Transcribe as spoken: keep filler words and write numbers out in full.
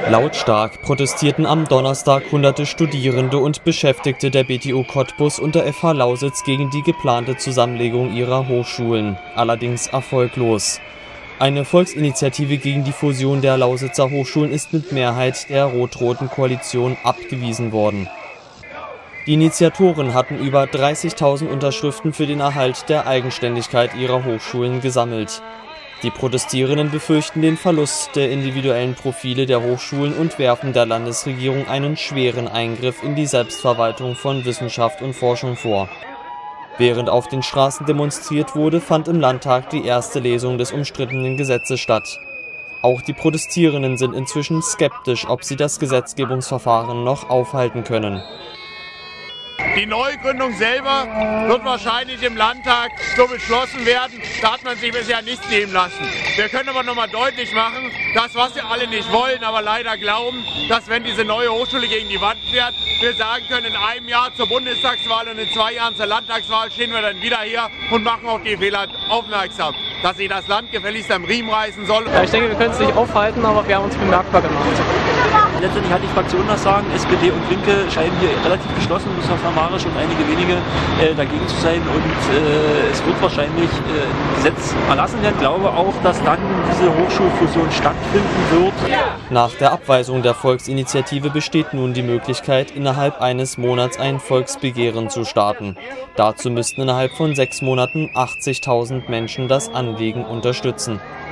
Lautstark protestierten am Donnerstag hunderte Studierende und Beschäftigte der B T U Cottbus und der F H Lausitz gegen die geplante Zusammenlegung ihrer Hochschulen, allerdings erfolglos. Eine Volksinitiative gegen die Fusion der Lausitzer Hochschulen ist mit Mehrheit der rot-roten Koalition abgewiesen worden. Die Initiatoren hatten über dreißigtausend Unterschriften für den Erhalt der Eigenständigkeit ihrer Hochschulen gesammelt. Die Protestierenden befürchten den Verlust der individuellen Profile der Hochschulen und werfen der Landesregierung einen schweren Eingriff in die Selbstverwaltung von Wissenschaft und Forschung vor. Während auf den Straßen demonstriert wurde, fand im Landtag die erste Lesung des umstrittenen Gesetzes statt. Auch die Protestierenden sind inzwischen skeptisch, ob sie das Gesetzgebungsverfahren noch aufhalten können. Die Neugründung selber wird wahrscheinlich im Landtag so beschlossen werden. Da hat man sich bisher nichts nehmen lassen. Wir können aber noch mal deutlich machen, das, was wir alle nicht wollen, aber leider glauben, dass wenn diese neue Hochschule gegen die Wand fährt, wir sagen können, in einem Jahr zur Bundestagswahl und in zwei Jahren zur Landtagswahl stehen wir dann wieder hier und machen auf die Fehler aufmerksam, dass sich das Land gefälligst am Riemen reißen soll. Ja, ich denke, wir können es nicht aufhalten, aber wir haben uns bemerkbar gemacht. Letztendlich hat die Fraktion das Sagen, S P D und Linke scheinen hier relativ geschlossen, bis auf Herr Marisch und einige wenige äh, dagegen zu sein, und äh, es wird wahrscheinlich äh, ein Gesetz erlassen werden. Ich glaube auch, dass dann diese Hochschulfusion stattfinden wird. Nach der Abweisung der Volksinitiative besteht nun die Möglichkeit, innerhalb eines Monats ein Volksbegehren zu starten. Dazu müssten innerhalb von sechs Monaten achtzigtausend Menschen das Anliegen unterstützen.